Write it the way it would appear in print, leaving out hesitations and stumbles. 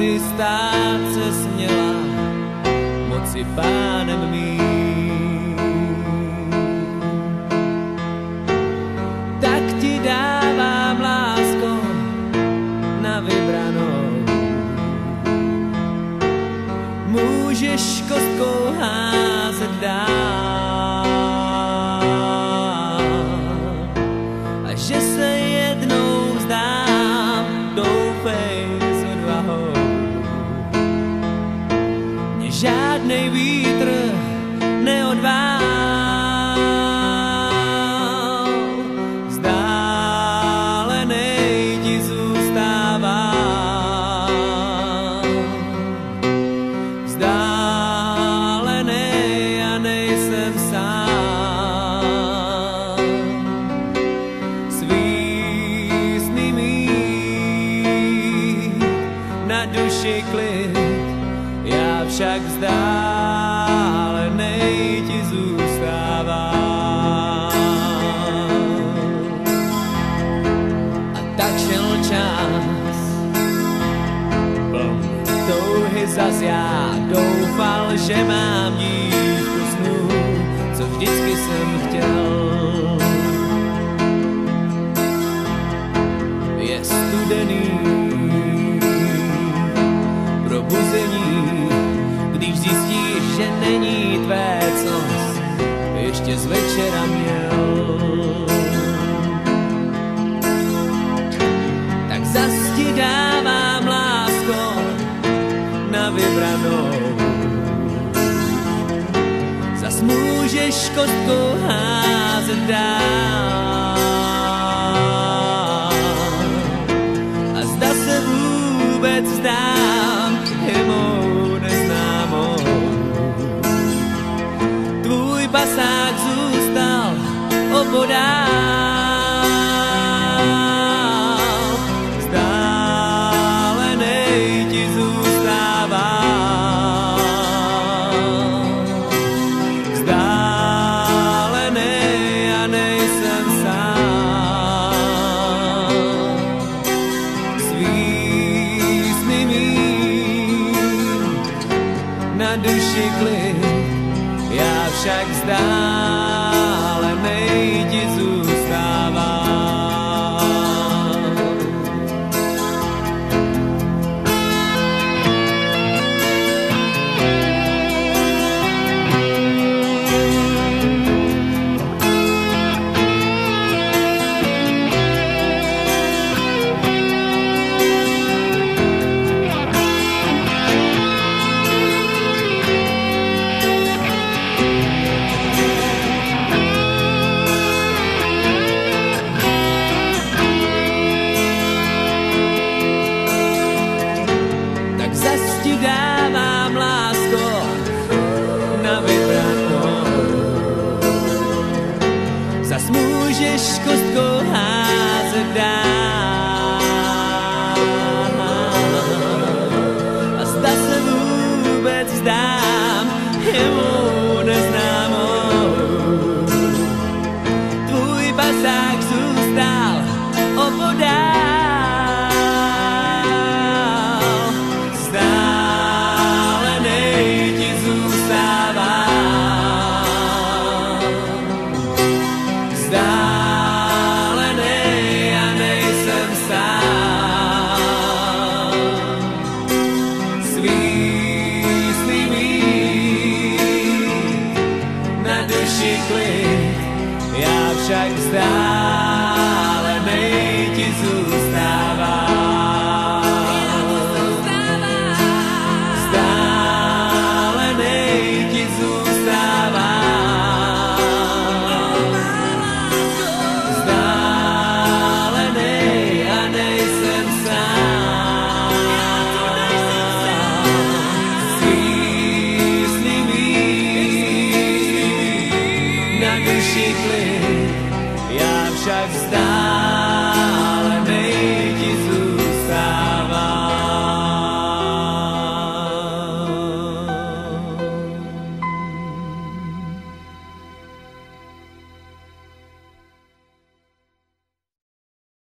ty stát se směla moci pánem mým. Tak ti dávám, lásko, na vybranou. Můžeš kostkou házet dál, a že se jednou vzdám, doufej s odvahou. Mě žádnej vítr neodvál, vzdálenej ti zůstává. Vzdálenej a nejsem sám. Svý sny mít na duši klid, já však vzdálenej ti zůstávám. A tak šel čas, plný touhy zas já doufal, že mám dívku snů, co vždycky jsem chtěl. Je studený probuzení, když zjistíš, že není tvé, co ještě z večera měl. Tak zas ti dávám, lásko, na vybranou. Zas můžeš kostkou házet dál, a zda se vůbec vzdám je mou neznámou. Tvůj pasák zůstal opodál, vzdálenej ti zůstává. Vzdálenej a nejsem sám. Svý sny mít na duši klid, já však vzdálenej ti zůstávám. Zas ti dávám, lásko, na vybranou. Zas můžeš kostkou házet dál, a zda se vůbec vzdám je mou neznámou. Tvůj pasák zůstal opodál, vzdálenej a nejsem sám. Svý sny mít na duši klid, já však vzdálenej ti zůstávám.